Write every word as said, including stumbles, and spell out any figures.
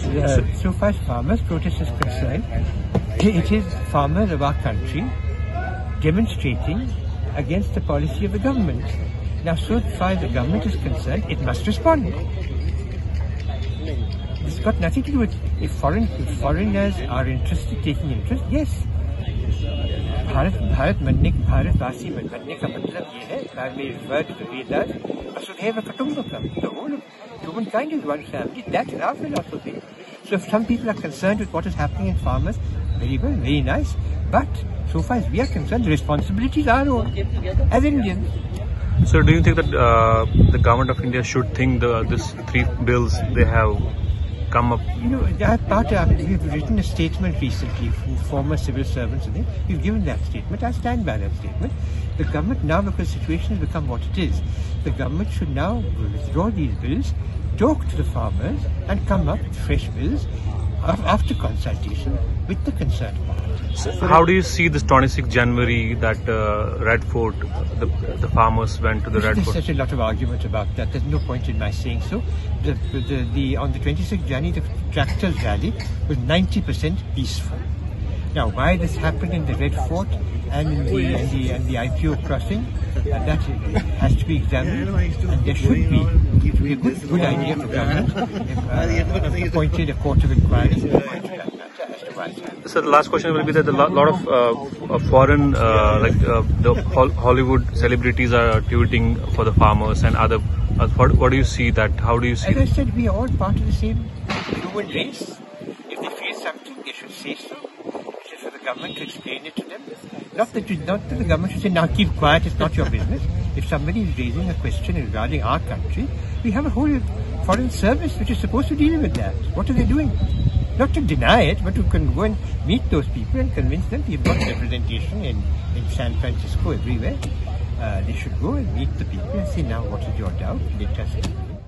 Uh, so far as farmers' protest is concerned, it is farmers of our country demonstrating against the policy of the government. Now, so far as the government is concerned, it must respond. It's got nothing to do with if foreign if foreigners are interested, taking interest. Yes. Bharat Bharat बनने भारतवासी बनने का मतलब ये है that may refer to the Vedas, Vasudhaiva Kutumbakam, the whole of humankind is one family. That is our philosophy. So if some people are concerned with what is happening in farmers, very well, very nice. But so far as we are concerned, the responsibilities are our own as Indians. So do you think that uh, the government of India should think the this three bills they have come up? You know, that part of, we've written a statement recently from former civil servants. I think we've given that statement. I stand by that statement. The government now, because the situation has become what it is, the government should now withdraw these bills, talk to the farmers, and come up with fresh bills after consultation with the concerned parties. So how do you see this twenty-sixth January that uh, Red Fort, the, the farmers went to the Red There's Fort? There's such a lot of argument about that. There's no point in my saying so. The, the, the, on the twenty-sixth January, the tractors rally was ninety percent peaceful. Now, why this happened in the Red Fort and in the, and the, and the I P O crossing, uh, that has to be examined, and there should be, it would be a good, good idea for government if uh, appointed a court of inquiry to that matter as to why it happened. So the last question will be that a lot, lot of uh, foreign, uh, like uh, the Hollywood celebrities are tweeting for the farmers and other. Uh, what, what do you see that? How do you see? As I said, we are all part of the same human race. If they feel something, they should say so. It is for the government to explain it to them. Not that, you, not that the government should say, now keep quiet, it's not your business. If somebody is raising a question regarding our country, we have a whole foreign service which is supposed to deal with that. What are they doing? Not to deny it, but to go and meet those people and convince them. We've got representation in, in San Francisco, everywhere. Uh, they should go and meet the people and say, now what is your doubt? Let us know.